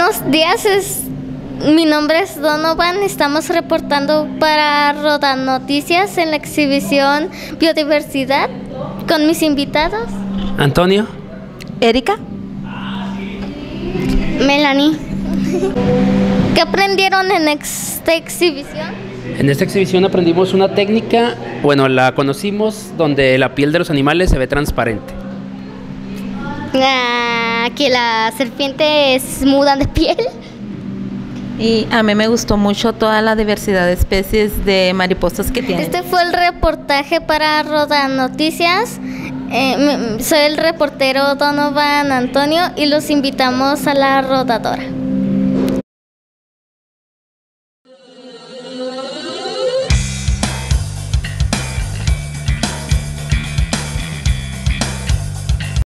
Buenos días, mi nombre es Donovan. Estamos reportando para Roda Noticias en la exhibición Biodiversidad con mis invitados. Antonio. Erika. Melanie. ¿Qué aprendieron en esta exhibición? En esta exhibición aprendimos una técnica, bueno, la conocimos, donde la piel de los animales se ve transparente. Que las serpientes mudan de piel. Y a mí me gustó mucho toda la diversidad de especies de mariposas que tienen. Este fue el reportaje para Roda Noticias. Soy el reportero Donovan Antonio y los invitamos a la rodadora.